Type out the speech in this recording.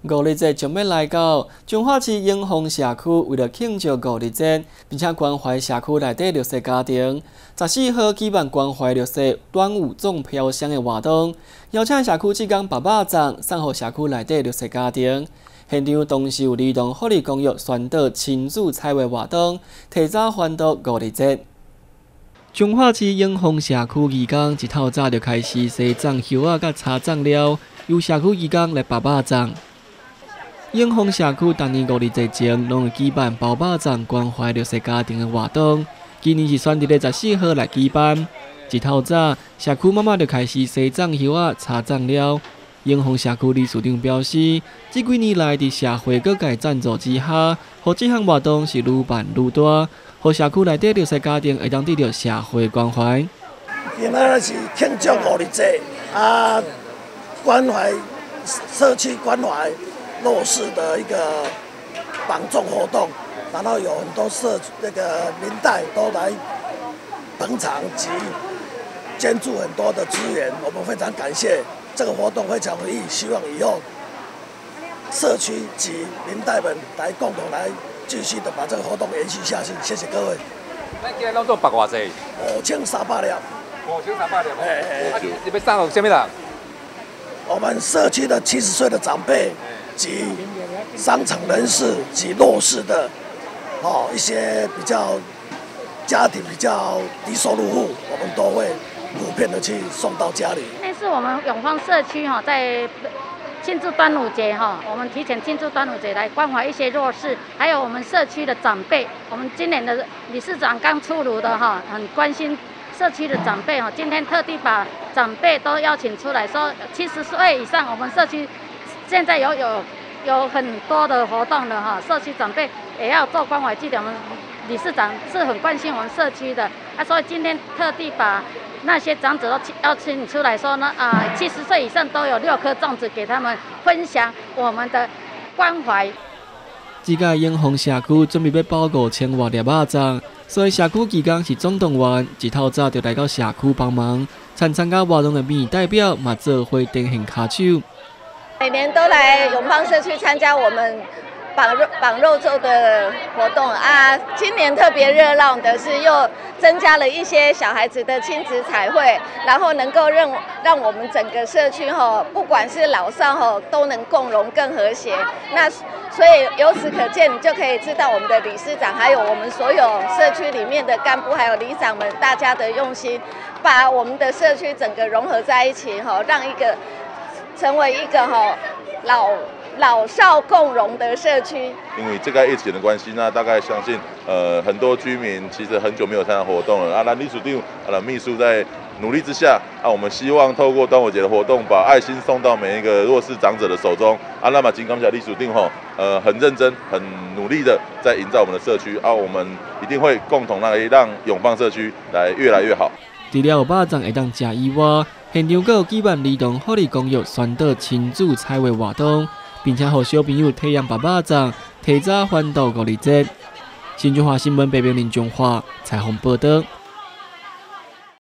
五日节将要来到，彰化市永丰社区为了庆祝五日节，并且关怀社区内底弱势家庭，14号举办关怀弱势端午粽飘香的活动，邀请社区职工爸爸粽送予社区内底弱势家庭。现场同时有儿童福利公约宣导亲子彩绘活动，提早欢度五日节。彰化市永丰社区义工一透早就开始洗粽叶仔甲插粽料，由社区义工来爸爸粽。永丰社区当年五日节前，拢会举办包肉粽关怀弱势家庭的活动。今年是选伫咧14号来举办。一透早，社区妈妈就开始洗粽叶仔、插粽料。永丰社区理事长表示，这几年来伫社会各界赞助之下，互这项活动是愈办愈大，互社区内底弱势家庭会当得到社会关怀。 今仔是庆祝五日节关怀社区关怀弱势的一个绑粽活动，然后有很多民代都来捧场及捐助很多的资源，我们非常感谢。这个活动非常有意义，希望以后社区及民代们来共同来继续的把这个活动延续下去。谢谢各位。 咱今日拢做绑偌济 ？5300粒。 5300粒。你要送给什么人？ 我们社区的70岁的长辈及伤残人士及弱势的一些家庭比较低收入户，我们都会普遍的去送到家里。 那是我们永丰社区在庆祝端午节我们提前庆祝端午节来关怀一些弱势，还有我们社区的长辈。我们今年的理事长刚出炉的很关心社区的长辈今天特地把长辈都邀请出来，说70岁以上，我们社区现在有很多的活动了社区长辈也要做关怀祭点。我们理事长是很关心我们社区的所以今天特地把那些长者都邀请出来说呢70岁以上都有6颗粽子给他们分享我们的关怀。 这届永丰社区准备要包5000多粒肉粽，所以社区义工是总动员，一透早就来到社区帮忙。参加活动的民意代表嘛做伙定献卡手。 每年都来永丰社区参加我们绑肉粽的活动今年特别热闹的是又增加了一些小孩子的亲子彩绘，然后能够让我们整个社区不管是老少都能共融更和谐。那所以由此可见，你就可以知道我们的理事长还有我们所有社区里面的干部还有里长们大家的用心，把我们的社区整个融合在一起让成为一个老少共融的社区。 因为这个疫情的关系，那大概相信很多居民其实很久没有参加活动了那理事长秘书在努力之下我们希望透过端午节的活动，把爱心送到每一个弱势长者的手中那么金刚小理事长很认真很努力的在营造我们的社区我们一定会共同让永丰社区来越来越好。 除了有肉粽会当吃以外，现场还有举办儿童福利公约宣导亲子彩绘活动，并且让小朋友体验肉粽，提早欢度五日节。新中华新闻北平林中华采访报道。